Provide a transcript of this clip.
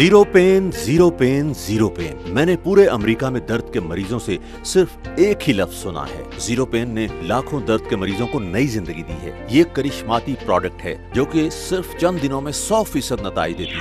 Zero pain, zero pain, zero pain. मैंने पूरे America में दर्द के मरीजों से सिर्फ एक ही लफ्ज सुना है। जीरो पेन ने लाखों दर्द के मरीजों को नई जिंदगी दी है। ये करिश्माती प्रोडक्ट है जो कि सिर्फ चंद दिनों में 100% नताइज देती है।